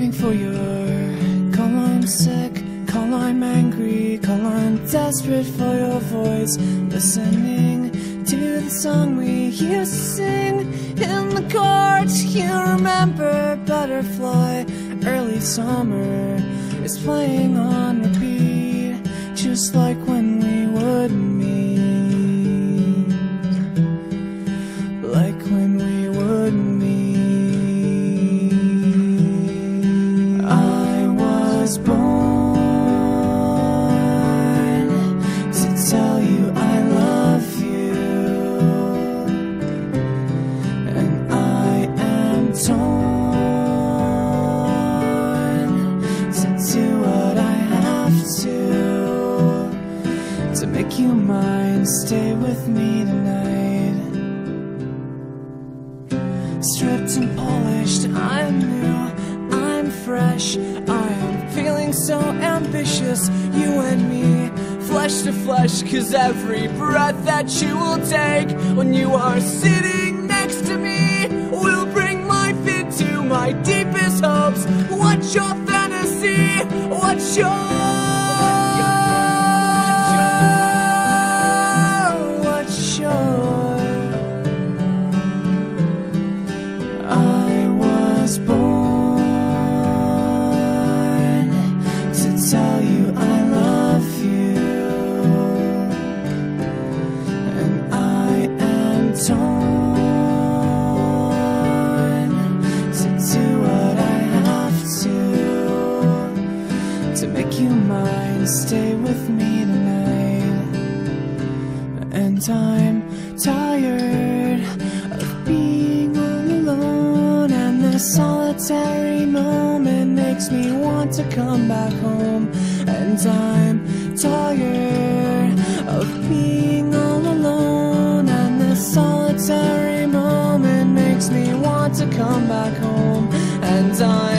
waiting for your call. I'm sick, call. I'm angry, call. I'm desperate for your voice. Listening to the song we used to sing in the courts. You remember Butterfly? Early summer is playing on repeat, just like when we would meet, like when we would meet. I was born to tell you I love you, and I am torn do what I have to make you mine. Stay with me tonight. Stripped and polished, I'm new, I'm fresh, I'm feeling so ambitious, you and me, flesh to flesh. Cause every breath that you will take when you are sitting next to me will bring life into my deepest hopes. What's your fantasy? What's your I was born to tell you I love you, and I am torn to do what I have to make you mine. Stay with me tonight. And I'm tired of being all alone, and this solitary moment makes me want to come back home. And I'm tired of being all alone, and this solitary moment makes me want to come back home. And I'm